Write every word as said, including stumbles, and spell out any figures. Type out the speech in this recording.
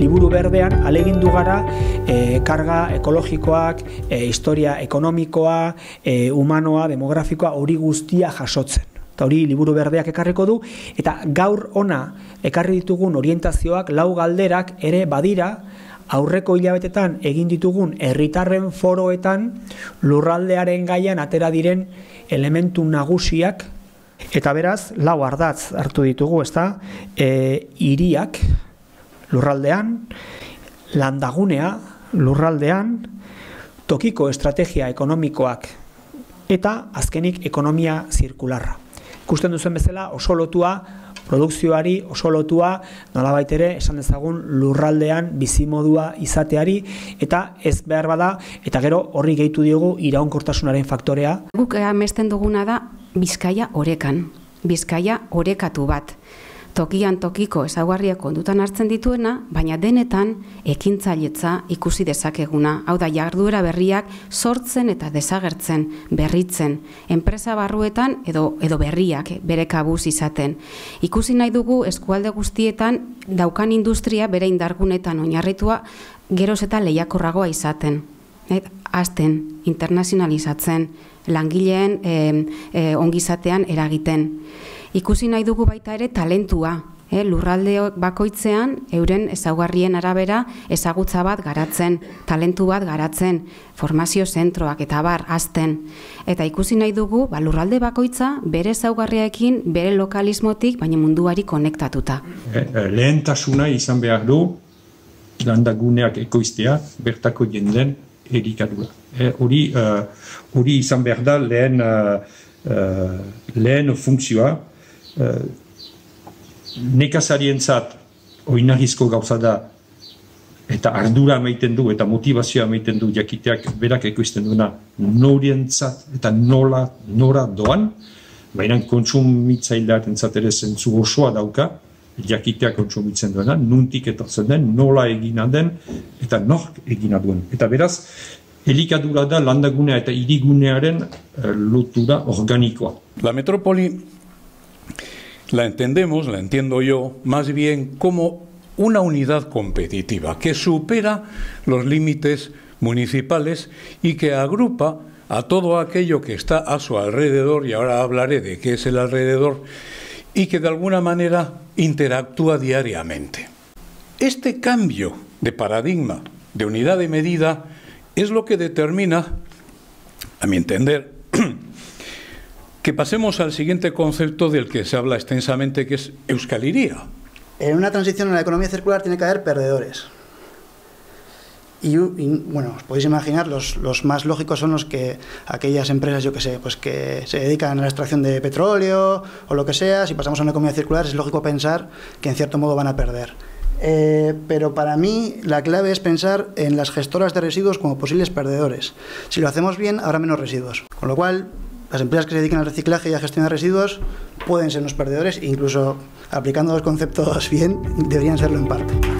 liburu berdean alegindu gara e, karga ekologikoak, e, historia ekonomikoa, e, humanoa, demografikoa, hori guztia jasotzen. Eta hori liburu berdeak ekarriko du, eta gaur ona ekarri ditugun orientazioak, lau galderak ere badira, aurreko hilabetetan egin ditugun herritarren foroetan lurraldearen gaian atera diren elementu nagusiak, eta beraz, lau ardatz hartu ditugu, ezta, e, hiriak lurraldean, landagunea lurraldean, tokiko estrategia ekonomikoak, eta azkenik ekonomia zirkularra. Ikusten duzen bezala oso lotua, produkzioari oso lotua, nolabait ere esan dezagun lurraldean bizimodua izateari, eta ez behar bada, eta gero horri gehitu diogu iraunkortasunaren faktorea. Guk amesten duguna da Bizkaia orekan, Bizkaia orekatu bat. Tokian tokiko ezaugarriak kondutan hartzen dituena, baina denetan ekintzailetza ikusi dezakeguna. Hau da, jarduera berriak sortzen eta desagertzen, berritzen, enpresa barruetan edo, edo berriak bere kabuz izaten. Ikusi nahi dugu eskualde guztietan daukan industria bere indargunetan oinarritua geroz eta lehiakorragoa izaten. Azten, internazionalizatzen, langileen e, e, ongizatean eragiten. Ikusi nahi dugu baita ere talentua, eh, lurralde bakoitzean euren ezaugarrien arabera ezagutza bat garatzen, talentu bat garatzen, formazio zentroak eta bar azten. Eta ikusi nahi dugu ba, lurralde bakoitza bere ezaugarriekin, bere lokalismotik, baina munduari konektatuta. Lehentasuna izan behar du landaguneak ekoiztea, bertako jenden elikadura. Hori eh, izan behar da lehen, uh, lehen funtzioa. Uh, nekazarientzat oinarrizko gauza da eta ardura emaiten du eta motivazioa emaiten du jakiteak berak ekoizten duena norientzat eta nola nora doan, baina kontsumitzailearentzat ere zentzu osoa dauka jakiteak kontsumitzen duena, nuntik etortzen den, nola egina den eta nork egina duen. Eta beraz, elikadura da landagunea eta hirigunearen uh, lotura organikoa. La metrópoli la entendemos, la entiendo yo, más bien como una unidad competitiva que supera los límites municipales y que agrupa a todo aquello que está a su alrededor, y ahora hablaré de qué es el alrededor, y que de alguna manera interactúa diariamente. Este cambio de paradigma, de unidad de medida, es lo que determina, a mi entender, que pasemos al siguiente concepto del que se habla extensamente, que es euskaliría. En una transición en la economía circular tiene que haber perdedores. Y, y bueno, os podéis imaginar, los, los más lógicos son los que aquellas empresas, yo que sé, pues que se dedican a la extracción de petróleo o lo que sea. Si pasamos a una economía circular es lógico pensar que en cierto modo van a perder. Eh, pero para mí la clave es pensar en las gestoras de residuos como posibles perdedores. Si lo hacemos bien, habrá menos residuos. Con lo cual, las empresas que se dedican al reciclaje y a gestión de residuos pueden ser los perdedores, e incluso aplicando los conceptos bien, deberían serlo en parte.